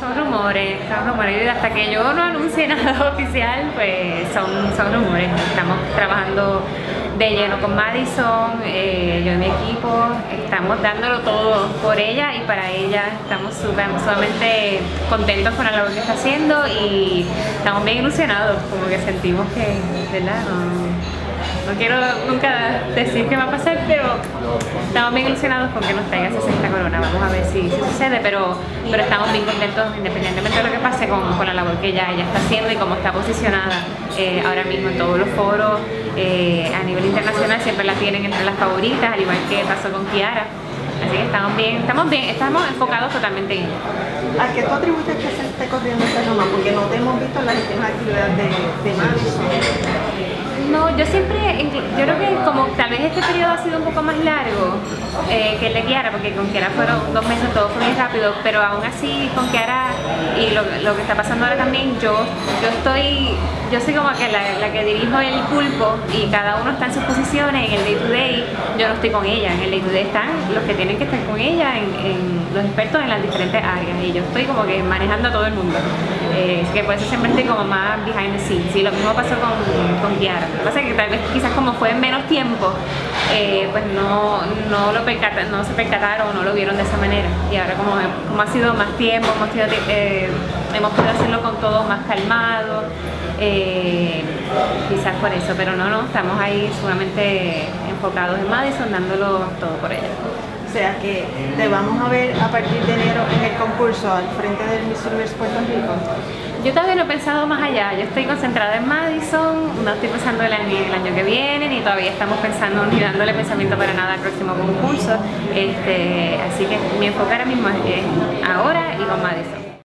Son rumores, y hasta que yo no anuncie nada oficial, pues son rumores. Estamos trabajando de lleno con Madison, yo y mi equipo, estamos dándolo todo por ella y para ella. Estamos sumamente contentos con la labor que está haciendo y estamos bien ilusionados, como que sentimos que, ¿verdad? No quiero nunca decir qué va a pasar, pero estamos bien ilusionados con que nos traiga esa sexta corona. Vamos a ver si sucede, pero estamos bien contentos independientemente de lo que pase con la labor que ella está haciendo y cómo está posicionada ahora mismo en todos los foros. A nivel internacional siempre la tienen entre las favoritas, al igual que pasó con Kiara. Así que estamos enfocados totalmente en ella. ¿A qué tú atribuyes que se esté corriendo este nomás? Porque no te hemos visto en las últimas actividades de Madison. No, yo creo que como tal vez este periodo ha sido un poco más largo que el de Kiara, porque con Kiara fueron 2 meses, todo fue muy rápido, pero aún así con Kiara y lo que está pasando ahora también, yo soy como que la que dirijo el pulpo y cada uno está en sus posiciones. En el day to day yo no estoy con ella, en el day to day están los que tienen que estar con ella, en los expertos en las diferentes áreas, y yo estoy como que manejando a todo el mundo. Así que por eso siempre estoy como más behind the scenes. Y lo mismo pasó con Kiara. Lo que pasa es que tal vez quizás como fue en menos tiempo, pues no se percataron o no lo vieron de esa manera. Y ahora como ha sido más tiempo, hemos podido hacerlo con todo más calmado, quizás por eso, pero no, estamos ahí sumamente enfocados en Madison, dándolo todo por ella. O sea que te vamos a ver a partir de enero en el concurso al frente del Miss Universe Puerto Rico. Yo todavía no he pensado más allá, yo estoy concentrada en Madison, no estoy pensando en el año que viene, ni todavía estamos pensando ni dándole pensamiento para nada al próximo concurso, así que mi enfoque ahora mismo es ahora y con Madison.